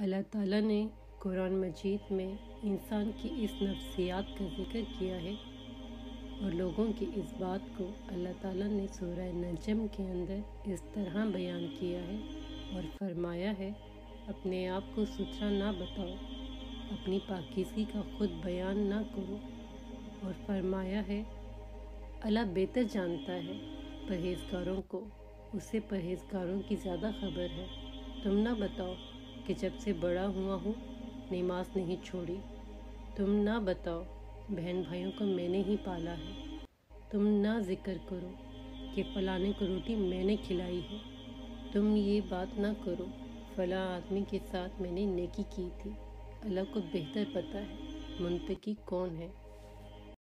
अल्लाह ताला ने कुरान मजीद में इंसान की इस नफ्सियात का जिक्र किया है और लोगों की इस बात को अल्लाह ताला ने सूरह नजम के अंदर इस तरह बयान किया है और फरमाया है, अपने आप को सुथरा ना बताओ, अपनी पाकीज़गी का खुद बयान ना करो। और फरमाया है, अल्लाह बेहतर जानता है परहेज़गारों को, उससे परहेज़गारों की ज़्यादा खबर है। तुम ना बताओ कि जब से बड़ा हुआ हूँ नमाज नहीं छोड़ी। तुम ना बताओ बहन भाइयों को मैंने ही पाला है। तुम ना जिक्र करो कि फ़लाने को रोटी मैंने खिलाई है। तुम ये बात ना करो फ़लाँ आदमी के साथ मैंने नेकी की थी। अल्लाह को बेहतर पता है मुंतकी कौन है।